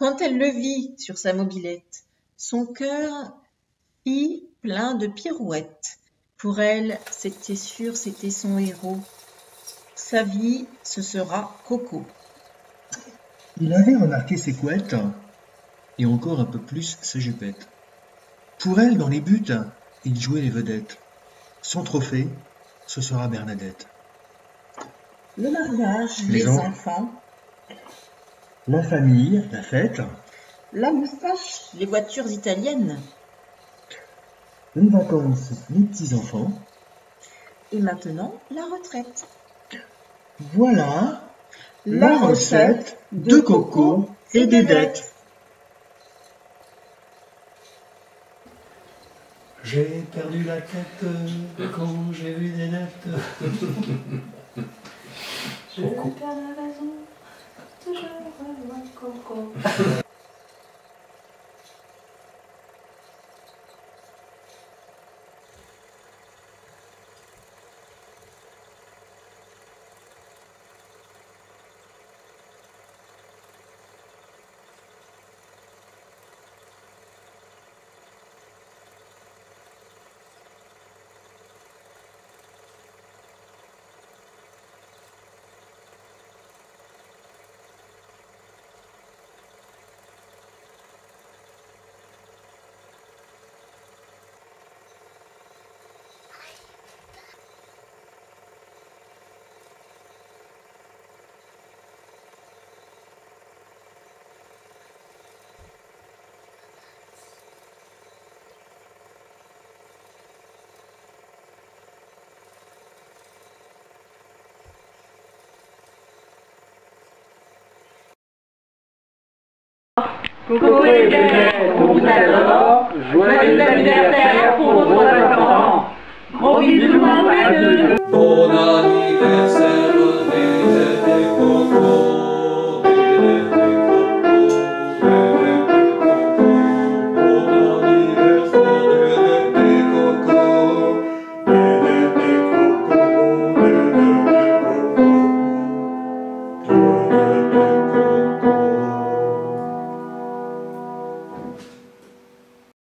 Quand elle le vit sur sa mobilette, son cœur fit plein de pirouettes. Pour elle, c'était sûr, c'était son héros. Sa vie, ce sera Coco. Il avait remarqué ses couettes, et encore un peu plus sa jupette. Pour elle, dans les buts, il jouait les vedettes. Son trophée, ce sera Bernadette. Le mariage, Les les enfants, la famille, la fête, la moustache, les voitures italiennes. les vacances, les petits-enfants. Et maintenant, la retraite. Voilà la recette de Coco et des dettes. J'ai perdu la tête quand j'ai vu des dettes. Je perds la raison, toujours revoir Coco. Coco et Bébé, on vous adore. Joyeux anniversaire pour vos 50 ans. Gros bisous à tous.